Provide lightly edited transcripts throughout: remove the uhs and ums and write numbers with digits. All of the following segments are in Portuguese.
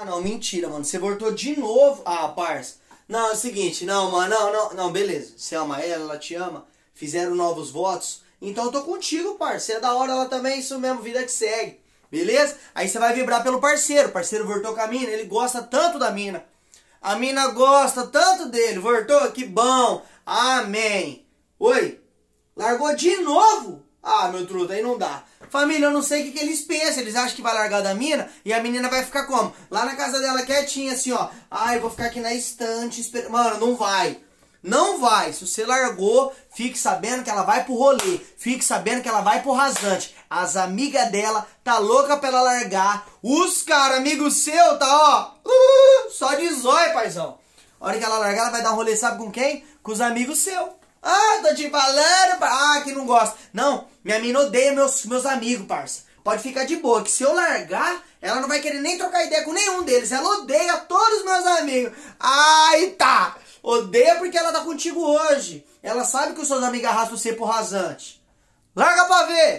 Ah, não, mentira, mano. Você voltou de novo. Ah, parça. Não, é o seguinte, não, mano, não, beleza. Você ama ela te ama. Fizeram novos votos. Então eu tô contigo, parça. Você é da hora, ela também, isso mesmo, vida que segue. Beleza? Aí você vai vibrar pelo parceiro. O parceiro voltou com a mina, ele gosta tanto da mina. A mina gosta tanto dele. Voltou? Que bom. Amém. Oi? Largou de novo? Ah, meu truta, aí não dá. Família, eu não sei o que eles pensam. Eles acham que vai largar da mina e a menina vai ficar como? Lá na casa dela quietinha, assim, ó. Ah, eu vou ficar aqui na estante esperando. Mano, não vai. Não vai. Se você largou, fique sabendo que ela vai pro rolê. Fique sabendo que ela vai pro rasante. As amigas dela tá louca pra ela largar. Os caras, amigos seu, tá, ó. Só de zóio, paizão. A hora que ela largar, ela vai dar um rolê, sabe com quem? Com os amigos seus. Ah, tô te falando, ah, que não gosta. Não, minha mina odeia meus amigos, parça. Pode ficar de boa, que se eu largar, ela não vai querer nem trocar ideia com nenhum deles. Ela odeia todos os meus amigos. Ai, tá. Odeia porque ela tá contigo hoje. Ela sabe que os seus amigos arrastam você pro rasante. Larga pra ver.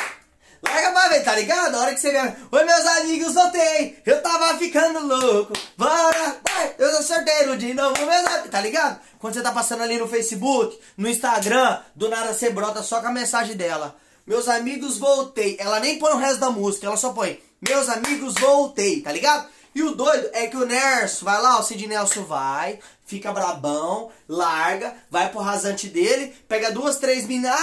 Larga pra ver, tá ligado? A hora que você vê, oi meus amigos, voltei. Eu tava ficando louco. Bora, vai, eu sou sorteiro de novo, meus amigos, tá ligado? Quando você tá passando ali no Facebook, no Instagram, do nada você brota só com a mensagem dela. Meus amigos, voltei. Ela nem põe o resto da música, ela só põe, meus amigos, voltei, tá ligado? E o doido é que o Nerso vai lá, o Sid Nelson vai, fica brabão, larga, vai pro rasante dele, pega 2, 3 minas,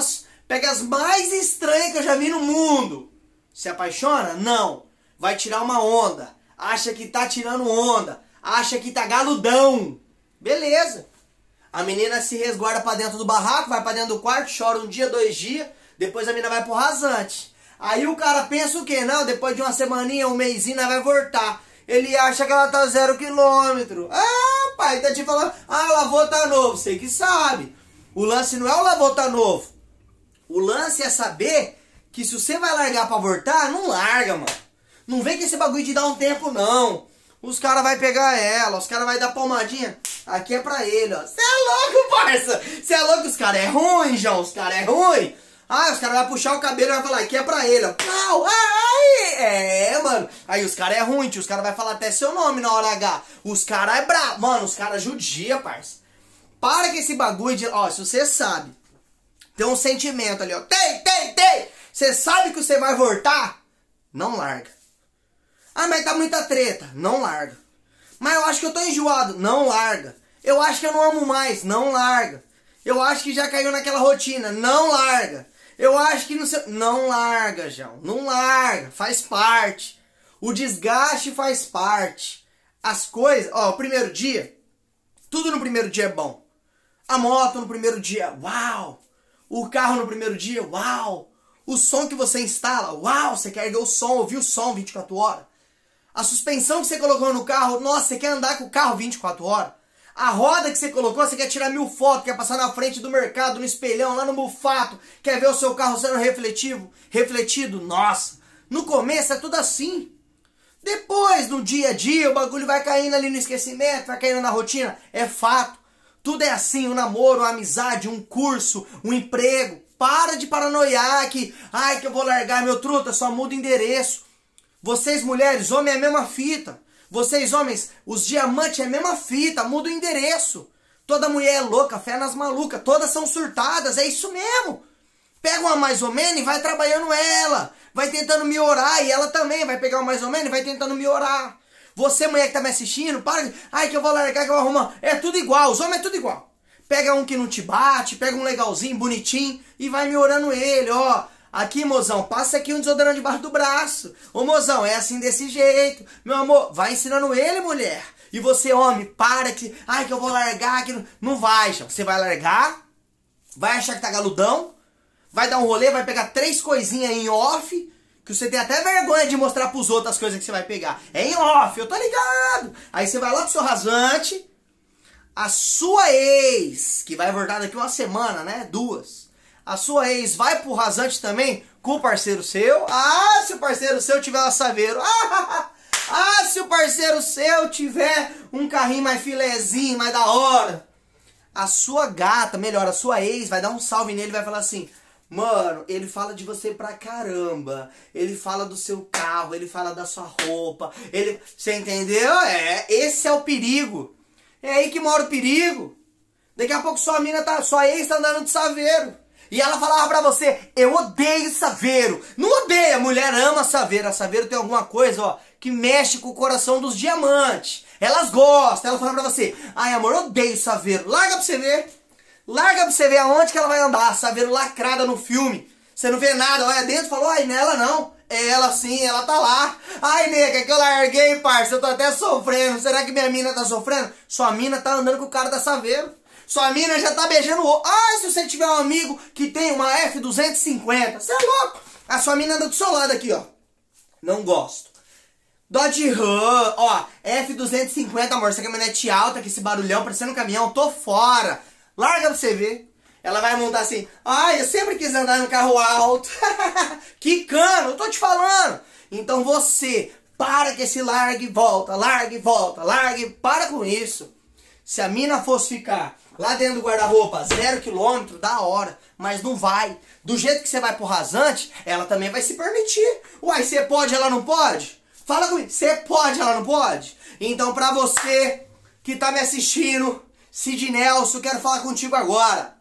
pega as mais estranhas que eu já vi no mundo. Se apaixona? Não. Vai tirar uma onda. Acha que tá tirando onda. Acha que tá galudão. Beleza. A menina se resguarda pra dentro do barraco, vai pra dentro do quarto, chora um dia, 2 dias, depois a menina vai pro rasante. Aí o cara pensa o quê? Não, depois de uma semaninha, um mêsinho, ela vai voltar. Ele acha que ela tá 0 km. Ah, pai, tá te falando, ah, o lavô tá novo. Sei que sabe. O lance não é o lavô tá novo. O lance é saber que se você vai largar pra voltar, não larga, mano. Não vem com esse bagulho de dar um tempo, não. Os caras vão pegar ela, os caras vão dar palmadinha. Aqui é pra ele, ó. Você é louco, parça. Você é louco, os caras é ruim, João. Os caras é ruim. Ah, os caras vão puxar o cabelo e vai falar, aqui é pra ele, ó. Pau, ai, mano. Aí os caras é ruim, tio. Os caras vão falar até seu nome na hora H. Os caras é brabo. Mano, os caras judia, parça. Para com esse bagulho de... Ó, se você sabe... Tem um sentimento ali, ó. Tem. Você sabe que você vai voltar? Não larga. Ah, mas tá muita treta. Não larga. Mas eu acho que eu tô enjoado. Não larga. Eu acho que eu não amo mais. Não larga. Eu acho que já caiu naquela rotina. Não larga. Eu acho que não sei... Não larga, João. Não larga. Faz parte. O desgaste faz parte. As coisas... Ó, o primeiro dia... Tudo no primeiro dia é bom. A moto no primeiro dia... Uau! O carro no primeiro dia, uau! O som que você instala, uau! Você quer ver o som, ouvir o som 24 horas. A suspensão que você colocou no carro, nossa, você quer andar com o carro 24 horas. A roda que você colocou, você quer tirar 1000 fotos, quer passar na frente do mercado, no espelhão, lá no Mufato, quer ver o seu carro sendo refletido, nossa. No começo é tudo assim. Depois, no dia a dia, o bagulho vai caindo ali no esquecimento, vai caindo na rotina, é fato. Tudo é assim, um namoro, uma amizade, um curso, um emprego. Para de paranoiar que, ai, que eu vou largar meu truta, só muda o endereço. Vocês mulheres, homem é a mesma fita. Vocês homens, os diamantes é a mesma fita, muda o endereço. Toda mulher é louca, fé nas malucas, todas são surtadas, é isso mesmo. Pega uma mais ou menos e vai trabalhando ela. Vai tentando melhorar e ela também vai pegar uma mais ou menos e vai tentando melhorar. Você, mulher que tá me assistindo, para de... Ai, que eu vou largar, que eu vou arrumar. É tudo igual, os homens é tudo igual. Pega um que não te bate, pega um legalzinho, bonitinho, e vai melhorando ele, ó. Aqui, mozão, passa aqui um desodorante debaixo do braço. Ô, mozão, é assim desse jeito. Meu amor, vai ensinando ele, mulher. E você, homem, para que... Ai, que eu vou largar, que não vai, João. Você vai largar, vai achar que tá galudão, vai dar um rolê, vai pegar 3 coisinhas em off... Que você tem até vergonha de mostrar pros outros as coisas que você vai pegar. É em off, eu tô ligado. Aí você vai lá pro seu rasante. A sua ex, que vai voltar daqui uma semana, né? 2. A sua ex vai pro rasante também com o parceiro seu. Ah, se o parceiro seu tiver um assaveiro. Ah, se o parceiro seu tiver um carrinho mais filezinho, mais da hora. A sua gata, melhor, a sua ex vai dar um salve nele e vai falar assim... Mano, ele fala de você pra caramba. Ele fala do seu carro, ele fala da sua roupa. Você entendeu? Esse é o perigo. É aí que mora o perigo. Daqui a pouco sua ex tá andando de Saveiro. E ela falava pra você, eu odeio Saveiro. Não odeia, a mulher ama Saveiro. A Saveiro tem alguma coisa, ó, que mexe com o coração dos diamantes. Elas gostam. Ela fala pra você, ai amor, eu odeio Saveiro. Larga pra você ver. Larga pra você ver aonde que ela vai andar. Saveiro lacrada no filme. Você não vê nada, olha dentro e falou, ai, nela não. É ela sim, ela tá lá. Ai, nega, que eu larguei, parça. Eu tô até sofrendo. Será que minha mina tá sofrendo? Sua mina tá andando com o cara da Saveiro. Sua mina já tá beijando o outro. Ai, se você tiver um amigo que tem uma F250, você é louco. A sua mina anda do seu lado aqui, ó. Não gosto. Dodge Ram, ó, F250, amor. Essa caminhonete alta, com esse barulhão, parecendo um caminhão. Tô fora. Larga pra você ver. Ela vai montar assim, ai, eu sempre quis andar num carro alto. Que cano, eu tô te falando. Então você, para que esse largue e volta, para com isso. Se a mina fosse ficar lá dentro do guarda-roupa 0 km, da hora, mas não vai. Do jeito que você vai pro rasante, ela também vai se permitir. Uai, você pode, ela não pode? Fala comigo, você pode, ela não pode? Então pra você que tá me assistindo, Sid Nelson, quero falar contigo agora.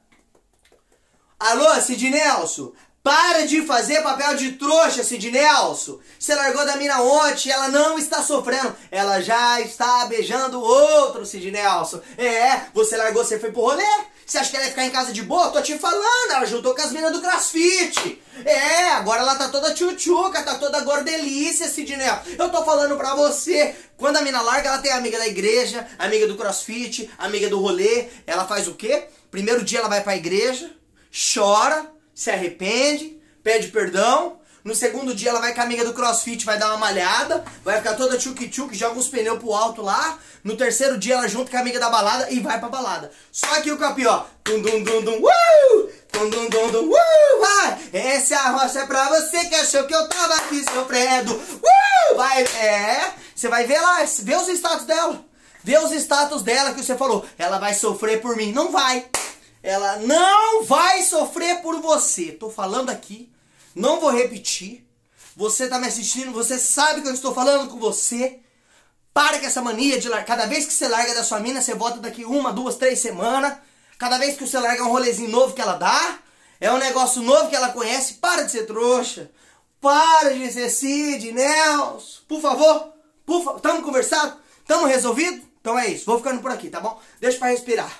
Alô, Sid Nelson? Para de fazer papel de trouxa, Sid Nelson. Você largou da mina ontem, ela não está sofrendo. Ela já está beijando outro, Sid Nelson. Você largou, você foi pro rolê. Você acha que ela ia ficar em casa de boa? Tô te falando, ela juntou com as minas do CrossFit. Agora ela tá toda tchutchuca, tá toda gordelícia, Sid Nelson. Eu tô falando pra você, quando a mina larga, ela tem amiga da igreja, amiga do CrossFit, amiga do rolê. Ela faz o quê? Primeiro dia ela vai pra igreja, chora, se arrepende, pede perdão. No segundo dia ela vai com a amiga do CrossFit, vai dar uma malhada, vai ficar toda tchuc-tchuc, joga uns pneus pro alto lá. No terceiro dia ela junta com a amiga da balada e vai pra balada. Só que o capi, ó, dum dum dum dum, dum dum dum dum, vai. Essa roça é pra você que achou que eu tava aqui sofrendo, vai, você vai ver lá, vê os status dela. Vê os status dela que você falou, ela vai sofrer por mim. Não vai. Ela não vai sofrer por você. Tô falando aqui. Não vou repetir. Você tá me assistindo. Você sabe que eu estou falando com você. Para com essa mania de largar. Cada vez que você larga da sua mina, você volta daqui 1, 2, 3 semanas. Cada vez que você larga um rolezinho novo que ela dá. É um negócio novo que ela conhece. Para de ser trouxa. Para de ser Sid Nelson. Por favor. Por favor. Tamo conversado? Tamo resolvido? Então é isso. Vou ficando por aqui, tá bom? Deixa pra respirar.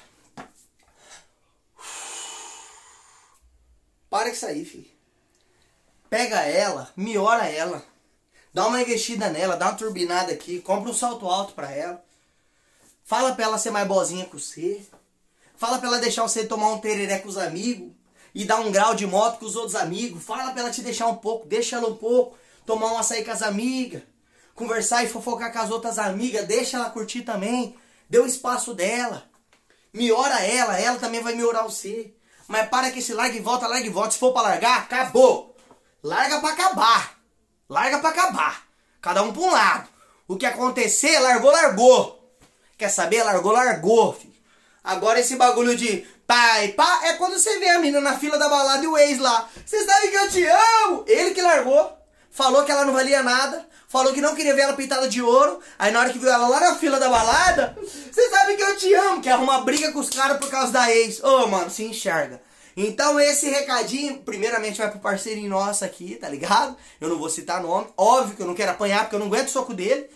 Para com isso aí, filho. Pega ela, miora ela. Dá uma investida nela, dá uma turbinada aqui. Compra um salto alto pra ela. Fala pra ela ser mais boazinha com você. Fala pra ela deixar você tomar um tereré com os amigos. E dar um grau de moto com os outros amigos. Fala pra ela te deixar um pouco, deixa ela um pouco. Tomar um açaí com as amigas. Conversar e fofocar com as outras amigas. Deixa ela curtir também. Dê o espaço dela. Miora ela também vai melhorar você. Mas para que esse larga e volta, larga e volta. Se for pra largar, acabou. Larga pra acabar. Larga pra acabar. Cada um pra um lado. O que acontecer, largou, largou. Quer saber? Largou, largou, filho. Agora esse bagulho de pai, pá, é quando você vê a menina na fila da balada e o ex lá. Você sabe que eu te amo. Ele que largou. Falou que ela não valia nada. Falou que não queria ver ela pintada de ouro. Aí na hora que viu ela lá na fila da balada, você sabe que eu te amo. Quer arrumar briga com os caras por causa da ex. Ô, mano, se enxerga. Então esse recadinho, primeiramente vai pro parceirinho nosso aqui, tá ligado? Eu não vou citar nome. Óbvio que eu não quero apanhar, porque eu não aguento o soco dele.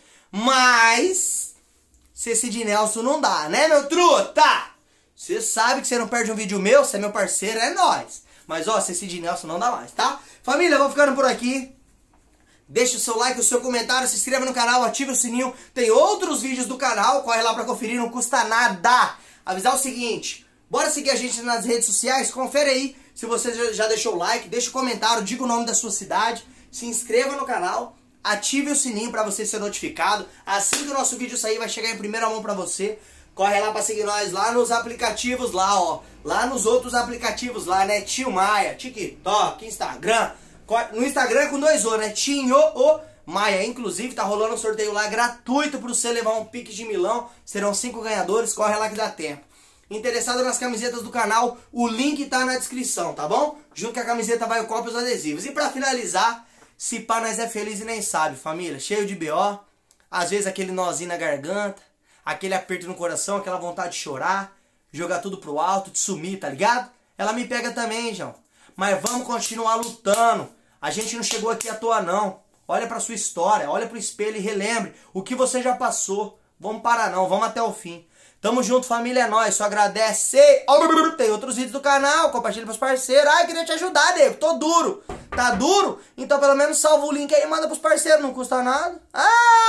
Mas ser Sid Nelson não dá, né, meu truta? Você sabe que você não perde um vídeo meu, você é meu parceiro, é nóis. Mas ó, ser Sid Nelson não dá mais, tá? Família, eu vou ficando por aqui. Deixa o seu like, o seu comentário, se inscreva no canal, ative o sininho. Tem outros vídeos do canal, corre lá pra conferir, não custa nada. Avisar o seguinte, bora seguir a gente nas redes sociais, confere aí. Se você já deixou o like, deixa o comentário, diga o nome da sua cidade. Se inscreva no canal, ative o sininho pra você ser notificado. Assim que o nosso vídeo sair, vai chegar em primeira mão pra você. Corre lá pra seguir nós lá nos aplicativos lá, ó. Lá nos outros aplicativos lá, né? Tio Maia, TikTok, Instagram. No Instagram é com 2 O, né? Tinho o Maia. Inclusive, tá rolando um sorteio lá gratuito pra você levar um pique de milão. Serão 5 ganhadores. Corre lá que dá tempo. interessado nas camisetas do canal, o link tá na descrição, tá bom? Junto com a camiseta vai o copo e os adesivos. E pra finalizar, se pá, nós é feliz e nem sabe, família. Cheio de BO, às vezes aquele nozinho na garganta, aquele aperto no coração, aquela vontade de chorar, jogar tudo pro alto, de sumir, tá ligado? Ela me pega também, João. Mas vamos continuar lutando. A gente não chegou aqui à toa, não. Olha pra sua história, olha pro espelho e relembre o que você já passou. Vamos parar não, vamos até o fim. Tamo junto, família, é nóis. Só agradece. Tem outros vídeos do canal, compartilha pros parceiros. Ai, queria te ajudar, Diego. Tô duro. Tá duro? Então pelo menos salva o link aí e manda pros parceiros, não custa nada. Ah!